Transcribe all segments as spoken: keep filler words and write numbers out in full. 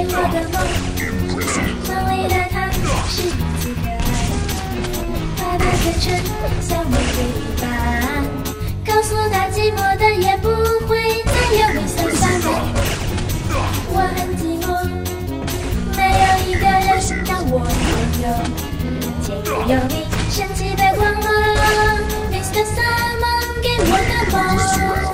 我的梦，梦里的他是如此可爱，他的真诚像玫瑰一般，告诉他寂寞的也不会再有微笑伤害。我很寂寞，没有一个人让我拥有，却也有你神奇的光芒 ，Mister Simon 给我的梦。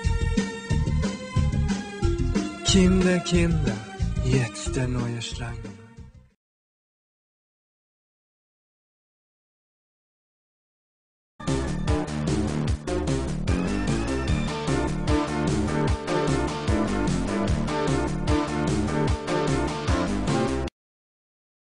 Kinder, Kinder, jetzt der neue Schlangen.